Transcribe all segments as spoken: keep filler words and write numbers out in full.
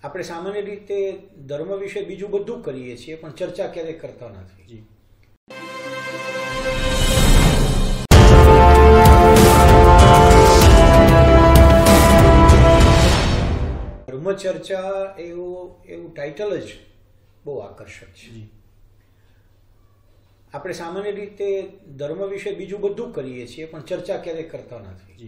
આપણે સામાન્ય રીતે ધર્મ વિશે બીજું બધું કરીએ છીએ પણ ચર્ચા ક્યારેય કરતા નથી. ધર્મ ચર્ચા એવું એવું ટાઇટલ જ બહુ આકર્ષક છે. આપણે સામાન્ય રીતે ધર્મ વિશે બીજું બધું કરીએ છીએ પણ ચર્ચા ક્યારેય કરતા નથી.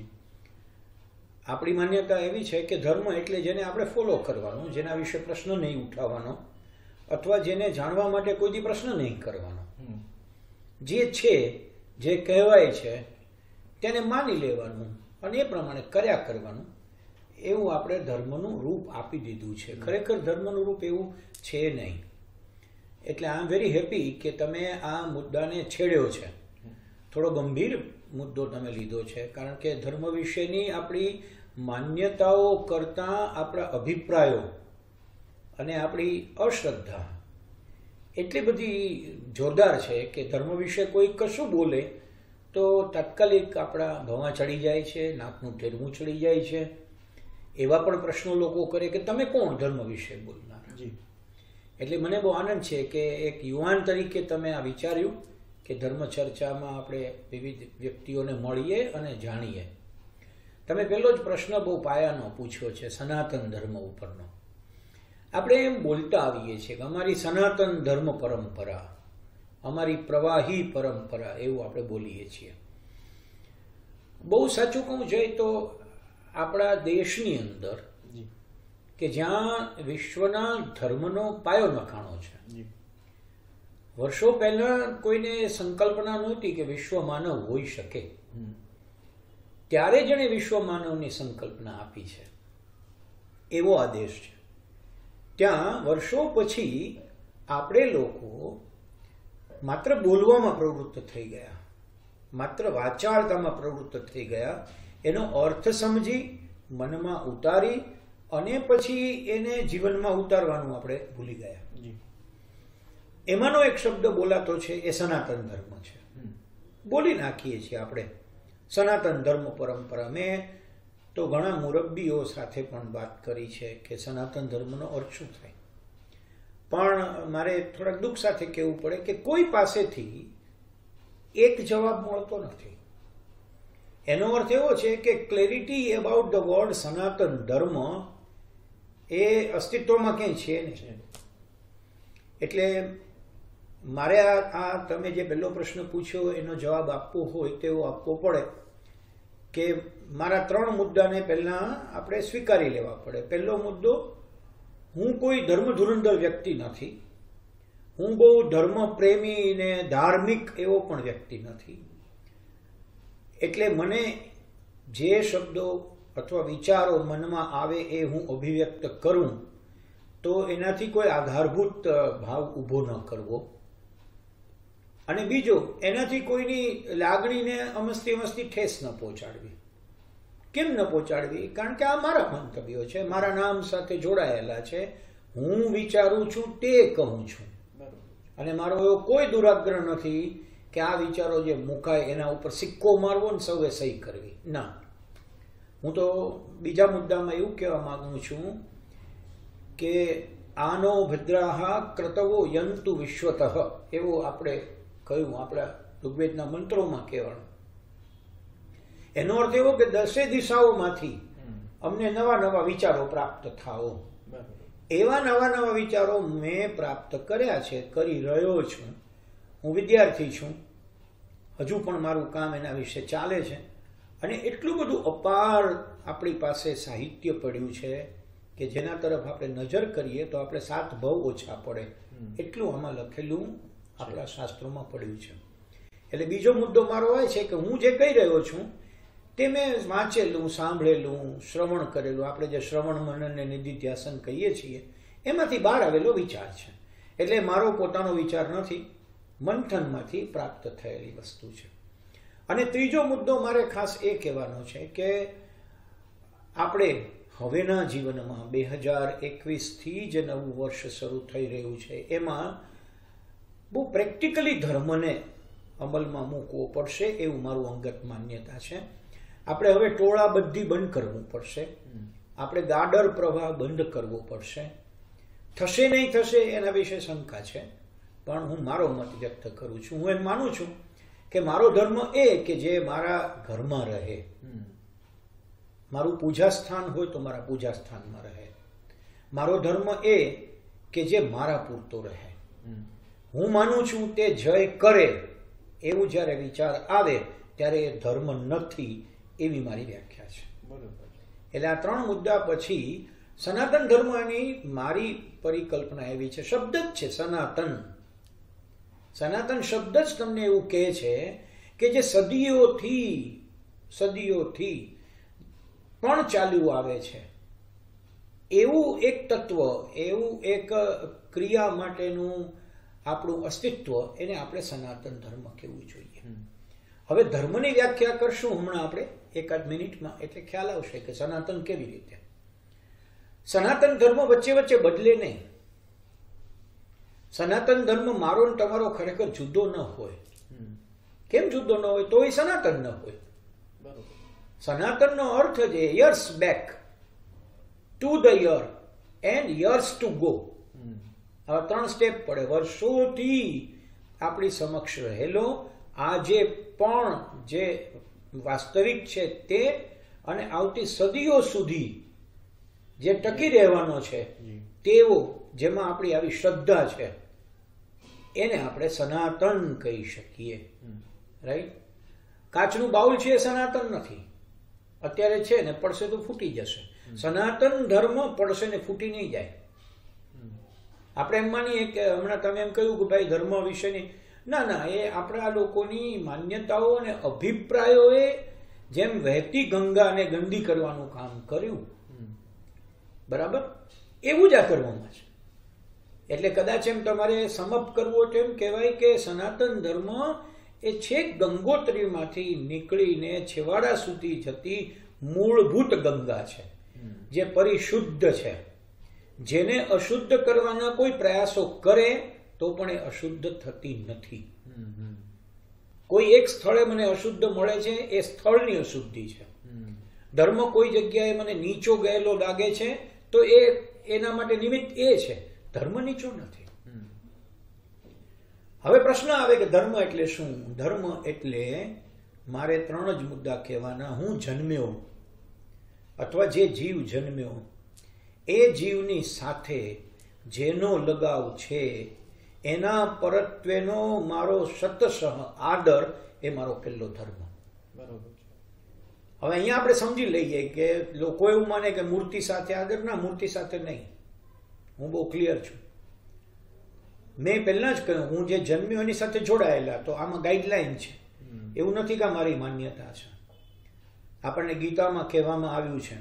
આપણી માન્યતા એવી છે કે ધર્મ એટલે જેને આપણે ફોલો કરવાનું, જેના વિશે પ્રશ્ન નહીં ઉઠાવવાનો અથવા જેને જાણવા માટે કોઈ દી પ્રશ્ન નહીં કરવાનો, જે છે જે કહેવાય છે તેને માની લેવાનું અને એ પ્રમાણે કર્યા કરવાનું, એવું આપણે ધર્મનું રૂપ આપી દીધું છે. ખરેખર ધર્મનું રૂપ એવું છે નહીં. એટલે આઈ એમ વેરી હેપી કે તમે આ મુદ્દાને છેડ્યો છે. થોડો ગંભીર મુદ્દો તમે લીધો છે, કારણ કે ધર્મ વિશેની આપણી માન્યતાઓ કરતાં આપણા અભિપ્રાયો અને આપણી અશ્રદ્ધા એટલી બધી જોરદાર છે કે ધર્મ વિશે કોઈ કશું બોલે તો તાત્કાલિક આપણા ભવા ચડી જાય છે, નાકનું ટેરવું ચડી જાય છે. એવા પણ પ્રશ્નો લોકો કરે કે તમે કોણ ધર્મ વિશે બોલનાર? એટલે મને બહુ આનંદ છે કે એક યુવાન તરીકે તમે આ વિચાર્યું કે ધર્મ ચર્ચામાં આપણે વિવિધ વ્યક્તિઓને મળીએ અને જાણીએ. તમે પહેલો જ પ્રશ્ન બહુ પાયાનો પૂછ્યો છે, સનાતન ધર્મ ઉપરનો. આપણે એમ બોલતા આવીએ છીએ કે અમારી સનાતન ધર્મ પરંપરા, અમારી પ્રવાહી પરંપરા, એવું આપણે બોલીએ છીએ. બહુ સાચું કહું જોઈએ તો આપણા દેશની અંદર કે જ્યાં વિશ્વના ધર્મનો પાયો નખાણો છે, વર્ષો પહેલા કોઈને સંકલ્પના નહોતી કે વિશ્વ માનવ હોઈ શકે. ત્યારે જેણે વિશ્વ માનવની સંકલ્પના આપી છે એવો આ દેશ છે. ત્યાં વર્ષો પછી આપણે લોકો માત્ર બોલવામાં પ્રવૃત્ત થઈ ગયા, માત્ર વાચાળતામાં પ્રવૃત્ત થઈ ગયા, એનો અર્થ સમજી મનમાં ઉતારી અને પછી એને જીવનમાં ઉતારવાનું આપણે ભૂલી ગયા. એમાંનો એક શબ્દ બોલાતો છે એ સનાતન ધર્મ છે. બોલી નાખીએ છીએ આપણે સનાતન ધર્મ પરંપરા. મેં તો ઘણા મુરબ્બીઓ સાથે પણ વાત કરી છે કે સનાતન ધર્મનો અર્થ શું થાય, પણ મારે થોડાક દુઃખ સાથે કહેવું પડે કે કોઈ પાસેથી એક જવાબ મળતો નથી. એનો અર્થ એવો છે કે ક્લેરિટી અબાઉટ ધ વર્ડ સનાતન ધર્મ એ અસ્તિત્વમાં ક્યાંય છે નહીં. એટલે મારે આ તમે જે પહેલો પ્રશ્ન પૂછ્યો એનો જવાબ આપવો હોય તેવો આપવો પડે કે મારા ત્રણ મુદ્દાને પહેલાં આપણે સ્વીકારી લેવા પડે. પહેલો મુદ્દો, હું કોઈ ધર્મ ધુરંધર વ્યક્તિ નથી. હું બહુ ધર્મ પ્રેમી ને ધાર્મિક એવો પણ વ્યક્તિ નથી. એટલે મને જે શબ્દો અથવા વિચારો મનમાં આવે એ હું અભિવ્યક્ત કરું તો એનાથી કોઈ આધારભૂત ભાવ ઊભો ન કરવો. અને બીજો, એનાથી કોઈની લાગણીને અમસ્તી અમસ્તી ઠેસ ન પહોંચાડવી. કેમ ન પહોંચાડવી? કારણ કે આ મારા મંતવ્યો છે, મારા નામ સાથે જોડાયેલા છે, હું વિચારું છું તે કહું છું. અને મારો એવો કોઈ દુરાગ્રહ નથી કે આ વિચારો જે મુકાય એના ઉપર સિક્કો મારવો ને સૌએ સહી કરવી. ના, હું તો બીજા મુદ્દામાં એવું કહેવા માંગુ છું કે આનો ભદ્રાહા ક્રતવો યંતુ વિશ્વતઃ, એવો આપણે કહ્યું આપણા ઋગ્વેદના મંત્રોમાં કહેવાનું. એનો અર્થ એવો કે દસે દિશાઓમાંથી અમને નવા નવા વિચારો પ્રાપ્ત થાઓ. એવા નવા નવા વિચારો મેં પ્રાપ્ત કર્યા છે, કરી રહ્યો છું. હું વિદ્યાર્થી છું, હજુ પણ મારું કામ એના વિશે ચાલે છે. અને એટલું બધું અપાર આપણી પાસે સાહિત્ય પડ્યું છે કે જેના તરફ આપણે નજર કરીએ તો આપણે સાત ભવ ઓછા પડે એટલું આમાં લખેલું આપણા શાસ્ત્રોમાં પડ્યું છે. એટલે બીજો મુદ્દો મારો એ છે કે હું જે કહી રહ્યો છું તે મેં વાંચેલું, સાંભળેલું, શ્રવણ કરેલું, આપણે જે શ્રવણ મનન અને નિધિધ્યાસન કહીએ છીએ એમાંથી બહાર આવેલો વિચાર છે. એટલે મારો પોતાનો વિચાર નથી, મંથનમાંથી પ્રાપ્ત થયેલી વસ્તુ છે. અને ત્રીજો મુદ્દો મારે ખાસ એ કહેવાનો છે કે આપણે હવેના જીવનમાં બે હજાર એકવીસથી જે નવું વર્ષ શરૂ થઈ રહ્યું છે એમાં બહુ પ્રેક્ટિકલી ધર્મને અમલમાં મૂકવો પડશે એવું મારું અંગત માન્યતા છે. આપણે હવે ટોળા બધી બંધ કરવું પડશે આપણે ગાડર પ્રવાહ બંધ કરવો પડશે. થશે નહીં થશે એના વિશે શંકા છે, પણ હું મારો મત વ્યક્ત કરું છું. હું એમ માનું છું કે મારો ધર્મ એ કે જે મારા ઘરમાં રહે. મારું પૂજા સ્થાન હોય તો મારા પૂજા સ્થાનમાં રહે. મારો ધર્મ એ કે જે મારા પૂરતો રહે. હું માનું છું તે જય કરે એવું જ્યારે વિચાર આવે ત્યારે એ ધર્મ નથી, એવી મારી વ્યાખ્યા છે. બરોબર. એટલે આ ત્રણ મુદ્દા પછી સનાતન ધર્મની મારી પરિકલ્પના એવી છે, શબ્દ જ છે સનાતન. સનાતન શબ્દ જ તમને એવું કહે છે કે જે સદીઓથી સદીઓથી પણ ચાલ્યું આવે છે, એવું એક તત્વ, એવું એક ક્રિયા માટેનું આપણું અસ્તિત્વ, એને આપણે સનાતન ધર્મ કહેવું જોઈએ. હવે ધર્મની વ્યાખ્યા કરશું હમણાં આપણે એકાદ મિનિટમાં, એટલે ખ્યાલ આવશે કે સનાતન કેવી રીતે. સનાતન ધર્મ વચ્ચે વચ્ચે બદલે નહીં. સનાતન ધર્મ મારો ને તમારો ખરેખર જુદો ન હોય. કેમ જુદો ન હોય? તો એ સનાતન ન હોય. સનાતનનો અર્થ છે years back, to the year and years to go. આવા ત્રણ સ્ટેપ પડે. વર્ષોથી આપણી સમક્ષ રહેલો, આજે પણ જે વાસ્તવિક છે તે, અને આવતી સદીઓ સુધી જે ટકી રહેવાનો છે તેવો, જેમાં આપણી આવી શ્રદ્ધા છે, એને આપણે સનાતન કહી શકીએ. રાઈટ? કાચનું બાઉલ છે એ સનાતન નથી. અત્યારે છે ને પડશે તો ફૂટી જશે. સનાતન ધર્મ પડશે ને ફૂટી નહીં જાય. આપણે એમ માનીએ કે હમણાં તમે એમ કહ્યું કે ભાઈ ધર્મ વિશેની, ના ના, એ આપણા લોકોની માન્યતાઓ અને અભિપ્રાયોએ જેમ વહેતી ગંગાને ગંદી કરવાનું કામ કર્યું, બરાબર, એવું જ આ ધર્મમાં છે. એટલે કદાચ એમ તમારે સમપ કરવો તો એમ કહેવાય કે સનાતન ધર્મ એ છેક ગંગોત્રીમાંથી નીકળીને છેવાડા સુધી જતી મૂળભૂત ગંગા છે, જે પરિશુદ્ધ છે. જેને અશુદ્ધ કરવાના કોઈ પ્રયાસો કરે તો પણ એ અશુદ્ધ થતી નથી. કોઈ એક સ્થળે મને અશુદ્ધ મળે છે, એ સ્થળની અશુદ્ધિ છે. ધર્મ કોઈ જગ્યાએ મને નીચો ગયેલો લાગે છે તો એ એના માટે નિમિત્ત એ છે, ધર્મ નીચો નથી. હવે પ્રશ્ન આવે કે ધર્મ એટલે શું? ધર્મ એટલે મારે ત્રણ જ મુદ્દા કહેવાના. હું જન્મ્યો, અથવા જે જીવ જન્મ્યો, એ જીવની સાથે જેનો લગાવ છે, એના પરત્વેનો મારો શતશઃ આદર, એ મારો પહેલો ધર્મ. બરોબર. હવે અહીંયા આપણે સમજી લઈએ કે લોકો એવું માને કે મૂર્તિ સાથે આદર. ના, મૂર્તિ સાથે નહીં. હું બહુ ક્લિયર છું. મેં પહેલા જ કહ્યું, હું જે જન્મ્યો એની સાથે જોડાયેલા, તો આમાં ગાઈડલાઈન છે. એવું નથી કે મારી માન્યતા છે. આપણને ગીતામાં કહેવામાં આવ્યું છે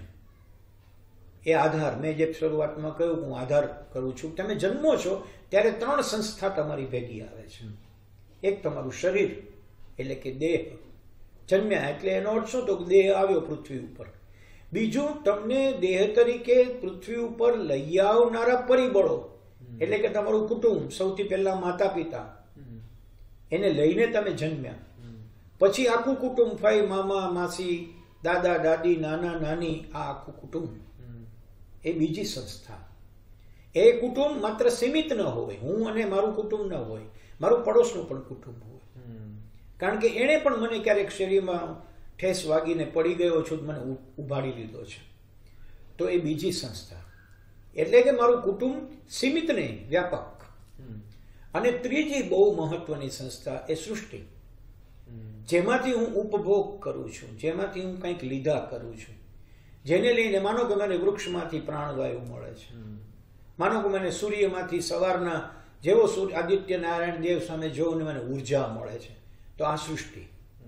એ આધાર. મેં જે શરૂઆતમાં કહ્યું હું આધાર કરું છું. તમે જન્મો છો ત્યારે ત્રણ સંસ્થા તમારી ભેગી આવે છે. એક તમારું શરીર, એટલે કે દેહ. જન્મ્યા એટલે એનો અર્થ શું? તો દેહ આવ્યો પૃથ્વી ઉપર. બીજું, તમને દેહ તરીકે પૃથ્વી ઉપર લઈ આવનારા પરિબળો, એટલે કે તમારું કુટુંબ. સૌથી પહેલા માતા પિતા, એને લઈને તમે જન્મ્યા. પછી આખું કુટુંબ, ભાઈ, મામા, માસી, દાદા, દાદી, નાના, નાની, આ આખું કુટુંબ, એ બીજી સંસ્થા. એ કુટુંબ માત્ર સીમિત ન હોય, હું અને મારું કુટુંબ ન હોય, મારું પડોશનું પણ કુટુંબ હોય. કારણ કે એણે પણ મને ક્યારેક શરીરમાં ઠેસ વાગીને પડી ગયો છું, મને ઉભાડી લીધો છે. તો એ બીજી સંસ્થા. એટલે કે મારું કુટુંબ સીમિત નહીં, વ્યાપક. અને ત્રીજી બહુ મહત્વની સંસ્થા એ સૃષ્ટિ, જેમાંથી હું ઉપભોગ કરું છું, જેમાંથી હું કંઈક લીધા કરું છું. જેને લઈને માનો કે મને વૃક્ષમાંથી પ્રાણવાયુ મળે છે, માનો કે મને સૂર્યમાંથી સવારના જેવો સૂર્ય આદિત્ય નારાયણ દેવ સામે જોઈને મને ઉર્જા મળે છે. તો આ સૃષ્ટિ.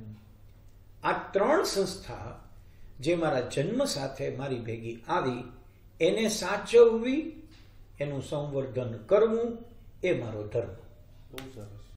આ ત્રણ સંસ્થા જે મારા જન્મ સાથે મારી ભેગી આવી, એને સાચવવી, એનું સંવર્ધન કરવું, એ મારો ધર્મ. બહુ સરસ.